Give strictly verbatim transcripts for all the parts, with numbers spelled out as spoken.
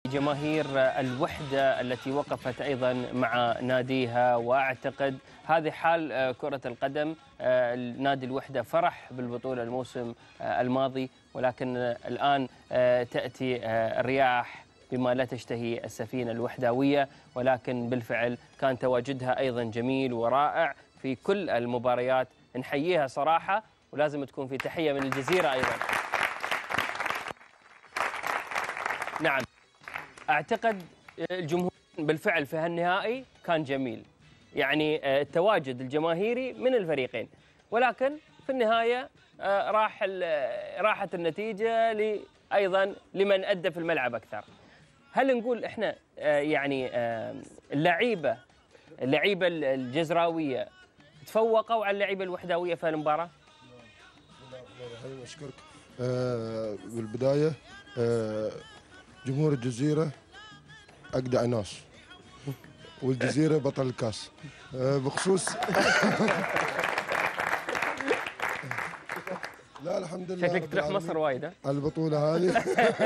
جماهير الوحدة التي وقفت أيضا مع ناديها، وأعتقد هذه حال كرة القدم. نادي الوحدة فرح بالبطولة الموسم الماضي، ولكن الآن تأتي الرياح بما لا تشتهي السفينة الوحداوية، ولكن بالفعل كان تواجدها أيضا جميل ورائع في كل المباريات. نحييها صراحة، ولازم تكون في تحية من الجزيرة أيضا. نعم، أعتقد الجمهور بالفعل في هالنهائي كان جميل، يعني التواجد الجماهيري من الفريقين، ولكن في النهاية راح راحت النتيجة أيضا لمن أدى في الملعب أكثر. هل نقول إحنا يعني اللعيبة اللعيبة الجزراوية تفوقوا على اللعيبة الوحداوية في المباراة؟ الله أشكرك. بالبداية جمهور الجزيرة أجدع ناس، والجزيرة بطل الكاس. بخصوص لا الحمد لله شكلك تروح مصر وايد البطولة هذه.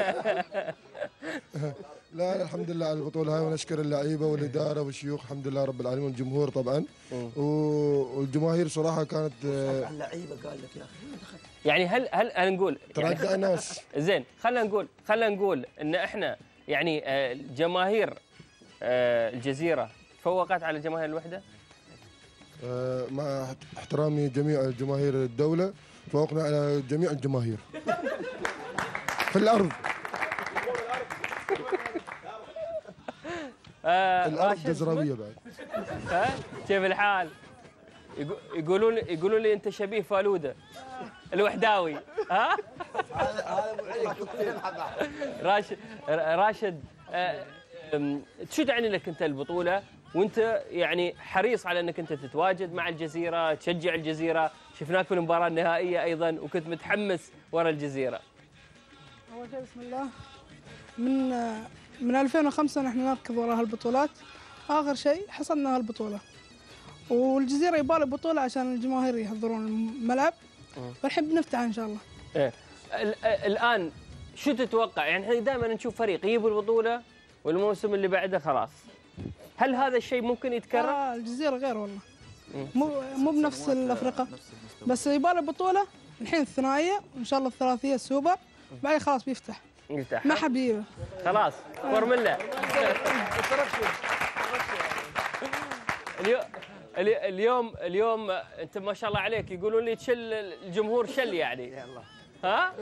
لا الحمد لله على البطولة هاي، ونشكر اللعيبة والإدارة والشيوخ الحمد لله رب العالمين، والجمهور طبعا. والجماهير صراحة كانت اللعيبة قال لك يا أخي يعني هل هل أنا نقول ترجع يعني ناس زين. خلينا نقول خلينا نقول إن إحنا يعني جماهير الجزيرة تفوقت على جماهير الوحدة. مع احترامي جميع جماهير الدولة، فوقنا على جميع الجماهير في الأرض. آه الأرض جزراوية بعد. ها كيف الحال؟ يقولون يقولون لي أنت شبيه فالودة الوحداوي. ها راشد راشد آه شو تعني لك أنت البطولة، وأنت يعني حريص على أنك أنت تتواجد مع الجزيرة، تشجع الجزيرة، شفناك في المباراة النهائية أيضا وكنت متحمس ورا الجزيرة. أول شيء بسم الله، من من ألفين وخمسة نحن نركض وراء هالبطولات، آخر شيء حصلنا هالبطولة، والجزيرة يبالي بطولة عشان الجماهير يحضرون الملعب، والحين بنفتح إن شاء الله. إيه الآن شو تتوقع؟ يعني احنا دائما نشوف فريق يجيب البطولة والموسم اللي بعده خلاص، هل هذا الشيء ممكن يتكرر؟ آه الجزيرة غير والله، مو مو بنفس الأفريقيا، بس يبالي بطولة الحين الثنائية وإن شاء الله الثلاثية السوبر، بعدين خلاص بيفتح. يفتح ما حبيبه خلاص فورمولا. اليوم اليوم اليوم انت ما شاء الله عليك، يقولون لي تشل الجمهور شل يعني. ها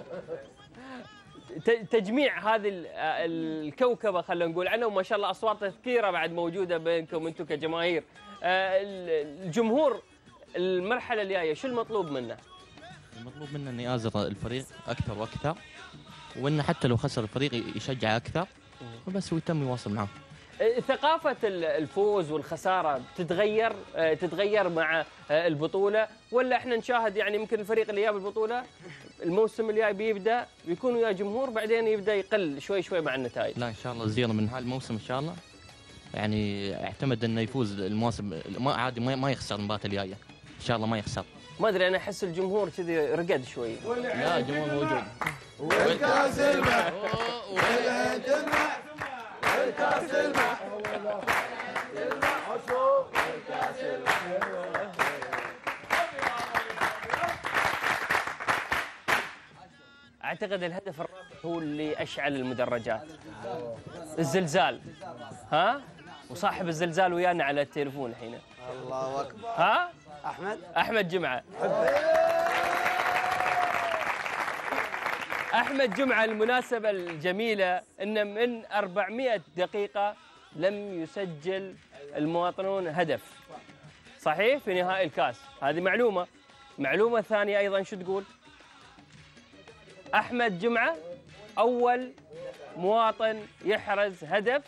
تجميع هذه الكوكبه خلينا نقول عنها، وما شاء الله اصوات كثيره بعد موجوده بينكم انتم كجماهير. الجمهور المرحله الجايه شو المطلوب منه؟ المطلوب منه انه يآزر الفريق اكثر واكثر، وانه حتى لو خسر الفريق يشجع اكثر، وبس ويتم يواصل معه. ثقافة الفوز والخسارة تتغير تتغير مع البطولة، ولا احنا نشاهد يعني يمكن الفريق اللي جاب البطولة الموسم الجاي بيبدا بيكون ويا جمهور، بعدين يبدا يقل شوي شوي مع النتائج؟ لا ان شاء الله الزيرة من هالموسم ان شاء الله يعني اعتمد انه يفوز الموسم، ما عادي ما يخسر المباراة الجاية ان شاء الله، ما يخسر. ما ادري انا احس الجمهور كذي رقد شوي. لا الجمهور موجود. والكاس الماء والعين الماء والكاس الماء اعتقد الهدف الرابع هو اللي اشعل المدرجات. الزلزال. ها وصاحب الزلزال ويانا على التليفون الحين. الله اكبر. ها احمد احمد جمعه. احمد جمعه المناسبه الجميله ان من أربعمئة دقيقه لم يسجل المواطنون هدف صحيح في نهائي الكاس. هذه معلومه. معلومه ثانيه ايضا شو تقول؟ احمد جمعه اول مواطن يحرز هدف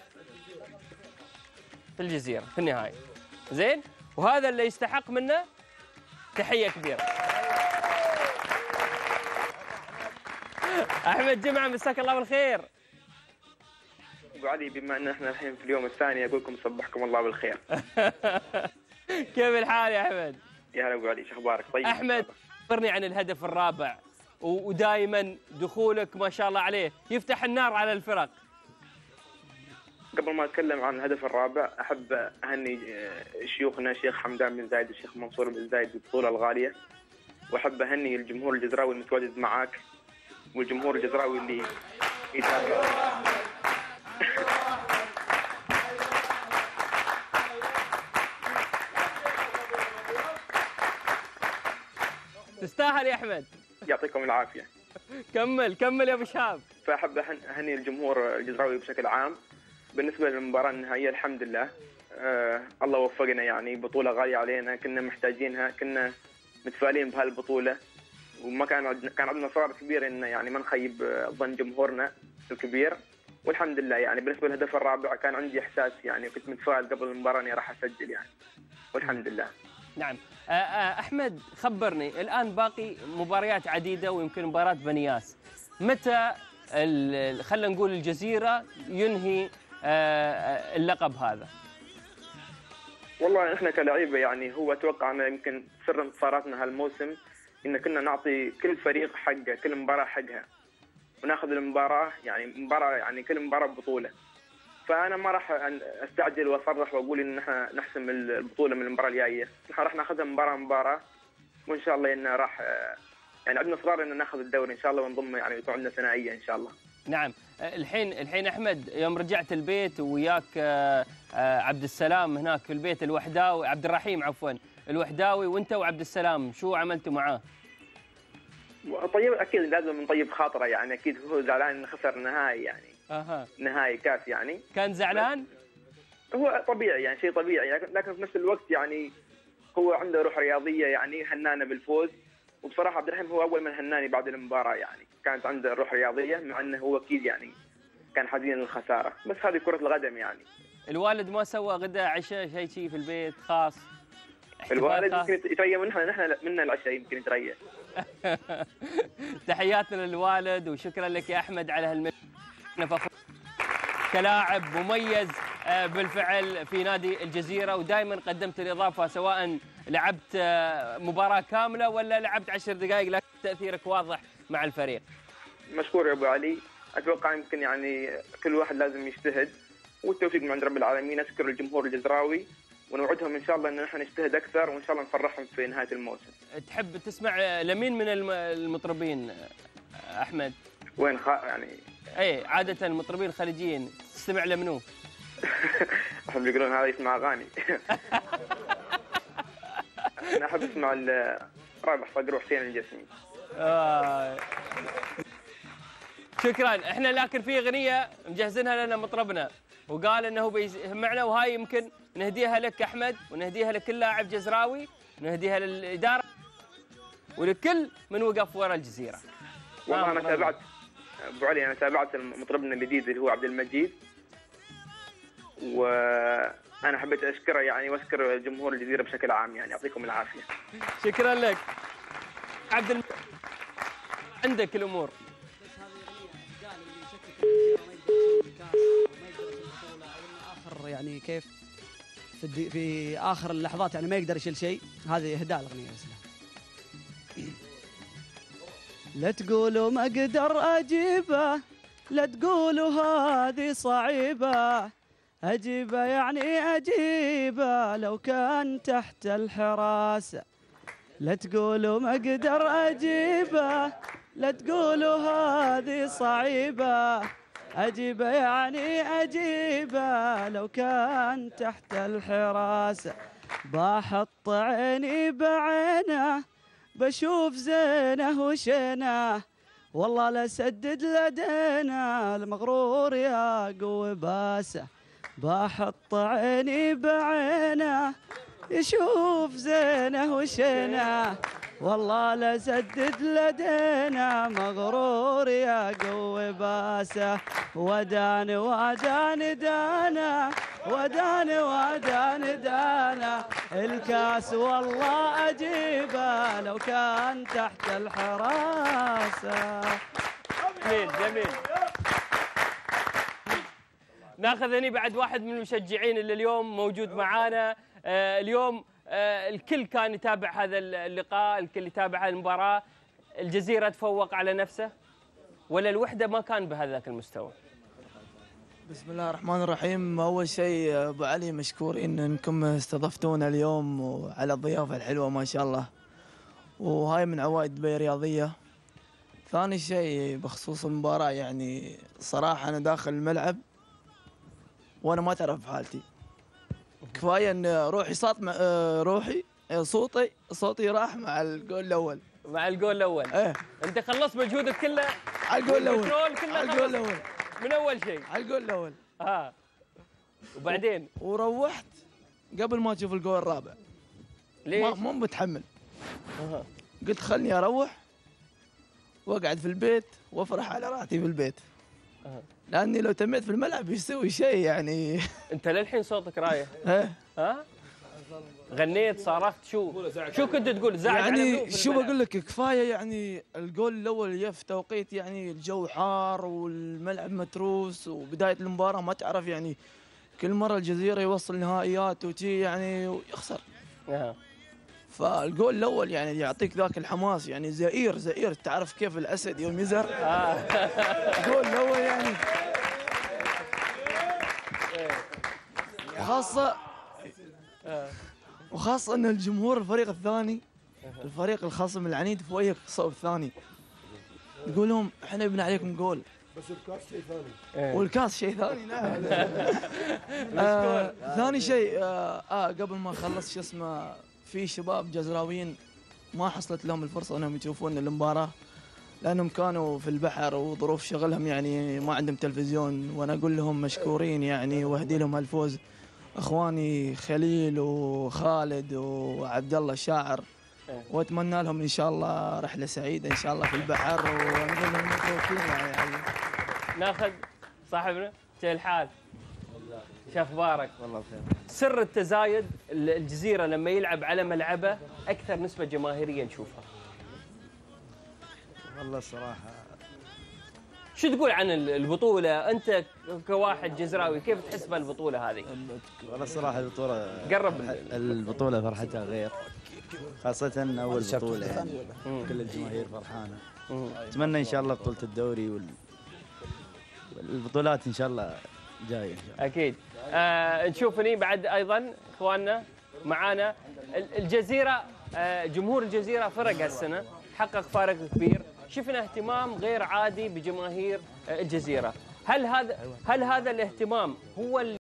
في الجزيره في النهائي. زين، وهذا اللي يستحق منه تحيه كبيره. احمد جمعه مساك الله بالخير. ابو علي، بما ان احنا الحين في اليوم الثاني اقول لكم صبحكم الله بالخير. كيف الحال يا احمد؟ يا هلا ابو علي، شو اخبارك؟ طيب احمد خبرني عن الهدف الرابع، ودائما دخولك ما شاء الله عليه يفتح النار على الفرق. قبل ما اتكلم عن الهدف الرابع احب اهني شيوخنا الشيخ حمدان بن زايد والشيخ منصور بن زايد بالبطوله الغاليه، واحب اهني الجمهور الجزراوي المتواجد معاك والجمهور الجزراوي اللي يتابع. تستاهل يا احمد. يعطيكم العافيه. كمل كمل يا ابو شهاب. فاحب اهني الجمهور الجزراوي بشكل عام. بالنسبه للمباراه النهائيه الحمد لله آه الله وفقنا، يعني بطوله غاليه علينا كنا محتاجينها، كنا متفائلين بهالبطوله وما كان عندنا كان عندنا صراع كبير ان يعني ما نخيب ظن جمهورنا الكبير، والحمد لله. يعني بالنسبه للهدف الرابع كان عندي احساس، يعني كنت متفائل قبل المباراه اني راح اسجل يعني، والحمد لله. نعم. احمد خبرني، الان باقي مباريات عديده ويمكن مباراه بنياس، متى خلينا نقول الجزيره ينهي اللقب هذا؟ والله احنا كلاعيبه يعني هو اتوقع ان يمكن سر انتصاراتنا هالموسم ان كنا نعطي كل فريق حقه، كل مباراه حقها، وناخذ المباراه يعني مباراه يعني كل مباراه بطوله. فانا ما راح استعجل واصرح واقول ان احنا نحسم البطوله من المباراه الجايه، احنا راح ناخذها مباراه مباراه، وان شاء الله ان راح يعني عندنا اصرار ان ناخذ الدوري ان شاء الله ونضم يعني يكون عندنا ثنائيه ان شاء الله. نعم. الحين الحين احمد يوم رجعت البيت وياك عبد السلام هناك في البيت الوحداوي، عبد الرحيم عفوا الوحداوي، وانت وعبد السلام شو عملتوا معاه؟ طيب اكيد لازم نطيب خاطره، يعني اكيد هو زعلان انه خسر النهائي يعني. اها نهائي كاس يعني. كان زعلان؟ هو طبيعي يعني شيء طبيعي، لكن في نفس الوقت يعني هو عنده روح رياضيه يعني هنانا بالفوز، وبصراحه عبد الرحيم هو اول من هناني بعد المباراه، يعني كانت عنده روح رياضيه مع انه هو اكيد يعني كان حزين للخساره، بس هذه كره القدم يعني. الوالد ما سوى غدا عشاء شيء شيء في البيت خاص؟ الوالد يمكن يتريى منها، نحن منا العشاء يمكن يتريى. تحياتنا للوالد وشكرا لك يا احمد على هالمجهود. كلاعب مميز بالفعل في نادي الجزيره، ودائما قدمت الاضافه سواء لعبت مباراه كامله ولا لعبت عشر دقائق، لكن تاثيرك واضح مع الفريق. مشكور يا ابو علي. اتوقع يمكن يعني كل واحد لازم يجتهد والتوفيق من عند رب العالمين. اشكر الجمهور الجزراوي ونوعدهم ان شاء الله ان نحن نجتهد اكثر وان شاء الله نفرحهم في نهايه الموسم. تحب تسمع لمين من المطربين احمد؟ وين خ... يعني اي عاده المطربين الخليجيين تستمع لمنو؟ هم يقولون هذا يسمع اغاني. انا احب اسمع رابح صقر وحسين الجسمي. آه. شكرا. احنا لكن في اغنيه مجهزينها لنا مطربنا وقال انه بيسمعنا، وهاي يمكن نهديها لك احمد ونهديها لكل لاعب جزراوي ونهديها للاداره ولكل من وقف وراء الجزيره. والله انا تابعت ابو علي، انا تابعت مطربنا الجديد اللي هو عبد المجيد، وانا حبيت اشكره يعني واشكر جمهور الجزيره بشكل عام، يعني يعطيكم العافيه. شكرا لك عبد الم... عندك الامور. اخر يعني كيف في, الدي... في اخر اللحظات يعني ما يقدر يشيل شيء، هذه اهداء الاغنيه بس. لا تقولوا ما اقدر اجيبه، لا تقولوا هذه صعيبه، اجيبه يعني اجيبه لو كان تحت الحراسه. لا تقولوا ما اقدر اجيبه، لا تقولوا هذه صعيبه، اجيبه يعني اجيبه لو كان تحت الحراسه. بحط عيني بعينه، بشوف زينه وشينه، والله لا سدد لدينا المغرور يا قوي باسه. بحط عيني بعينه، يشوف زينه وشينه، والله لا سدد لدينا مغرور يا قوي باسه. وداني وداني دانا، وداني وداني دانا، الكاس والله اجيبه لو كان تحت الحراسه. جميل جميل. ناخذ هني بعد واحد من المشجعين اللي اليوم موجود معانا. آه اليوم آه الكل كان يتابع هذا اللقاء، الكل يتابع هذه المباراة. الجزيرة تفوق على نفسه ولا الوحدة ما كان بهذاك المستوى؟ بسم الله الرحمن الرحيم. أول شيء أبو علي مشكورين إنكم استضفتونا اليوم وعلى الضيافة الحلوة ما شاء الله، وهاي من عوائد دبي الرياضية. ثاني شيء بخصوص المباراة، يعني صراحة أنا داخل الملعب وأنا ما تعرف حالتي. كفاية إن روحي صوت مع روحي صوتي صوتي راح مع الجول الأول. مع الجول الاول. ايه انت خلصت مجهودك كله على الجول الاول. والكنترول كله على الجول خلص الاول. من اول شيء. على الجول الاول. اه وبعدين وروحت قبل ما اشوف الجول الرابع. ليش؟ ما مو متحمل. آه. قلت خلني اروح واقعد في البيت وافرح على راحتي في البيت. آه. لاني لو تميت في الملعب يسوي شيء يعني. انت للحين صوتك رايح. ايه ها؟ غنيت صرخت شو؟ شو كنت تقول؟ زعل على منو يعني في شو الملعب؟ بقول لك، كفايه يعني الجول الاول جاء في توقيت يعني الجو حار والملعب متروس وبدايه المباراه ما تعرف يعني كل مره الجزيره يوصل نهائيات وشي يعني ويخسر. آه. فالجول الاول يعني يعطيك ذاك الحماس، يعني زئير زئير، تعرف كيف الاسد يوم يزهر. آه. الجول الاول يعني وخاصه وخاصه ان الجمهور الفريق الثاني الفريق الخصم العنيد فوقك الصوب الثاني يقول لهم احنا يبنى عليكم جول، بس الكاس شيء ثاني. والكاس شيء ثاني. نعم. آه ثاني شيء آه, اه قبل ما اخلص شو اسمه، في شباب جزراويين ما حصلت لهم الفرصه انهم يشوفون المباراه لانهم كانوا في البحر وظروف شغلهم يعني ما عندهم تلفزيون، وانا اقول لهم مشكورين يعني واهدي لهم هالفوز اخواني خليل وخالد وعبد الله الشاعر، واتمنى لهم ان شاء الله رحله سعيده ان شاء الله في البحر، ونقول لهم مبروكين يعني. ناخذ صاحبنا شو الحال؟ شو اخبارك؟ والله بخير. سر التزايد الجزيره لما يلعب على ملعبه اكثر نسبه جماهيريه نشوفها. والله الصراحه شو تقول عن البطوله انت كواحد جزراوي، كيف تحس بالبطوله هذه؟ والله الصراحه البطوله قرب البطوله فرحتها غير، خاصه اول بطوله يعني كل الجماهير فرحانه. اتمنى ان شاء الله بطوله الدوري وال... والبطولات ان شاء الله جايه ان شاء الله. اكيد. آه نشوف هني بعد ايضا اخواننا معانا الجزيره، آه جمهور الجزيره فرق هالسنه، حقق فارق كبير، شفنا اهتمام غير عادي بجماهير الجزيره، هل هذا هل هذا الاهتمام هو